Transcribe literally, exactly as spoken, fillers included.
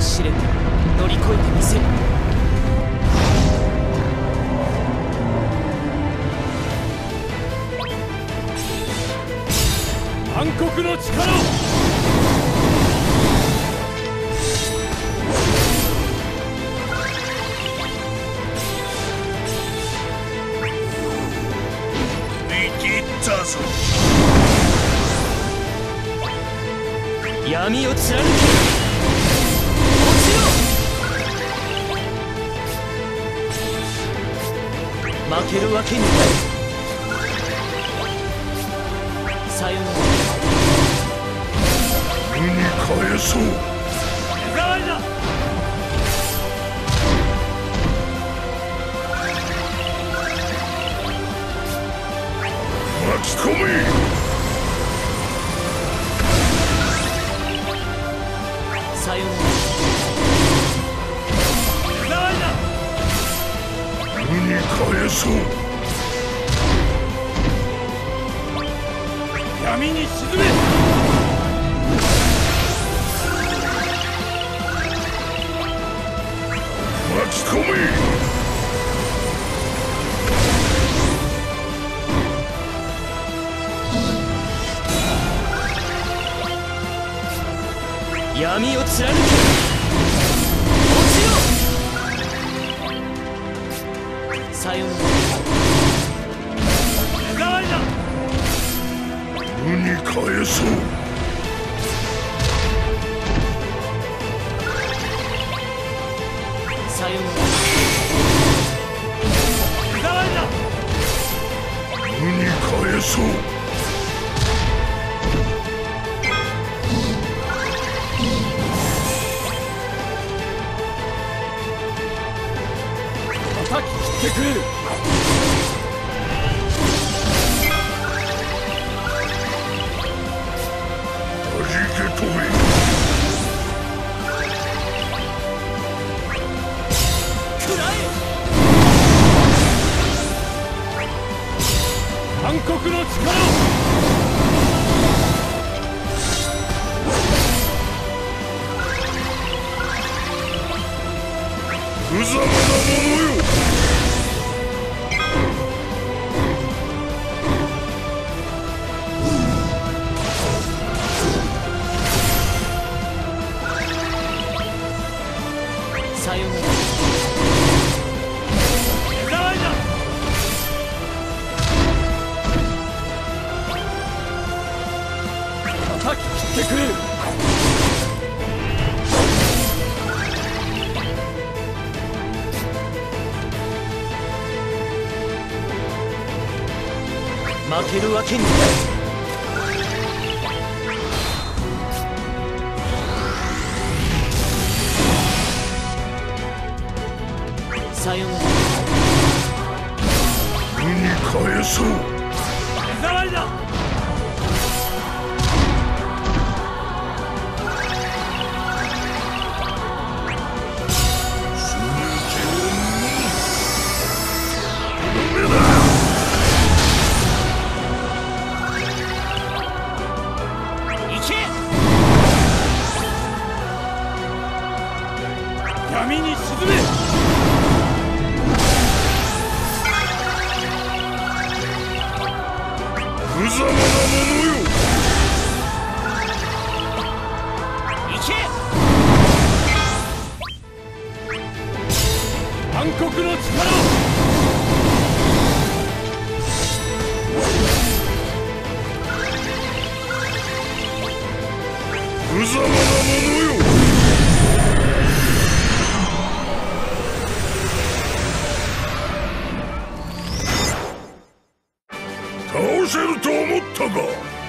試練乗り越えてみせる。暗黒の力を見切ったぞ。 闇を貫け。落ちろ。負けるわけにはいかない。さよなら。 無に返そう。 手触りだ。 巻き込め。 さよなら。手触りだ。 無に返そう。 闇に沈め。 巻き込め。 闇を貫け。落ちろ。さよなら。手触りだ。 無に返そう。 さよなら。手触りだ。 無に返そう。 叩き切ってくれる。 はじけ飛べ。 食らえ。暗黒の力を。 無様なものよ。 さよなら。手触りだ。叩き切ってくれる。負けるわけにはいかない。さよなら。 無に返そう。 手触りだ。闇に沈め。 無様なものよ。 行け。暗黒の力を。 無様なものよ。倒せると思ったか。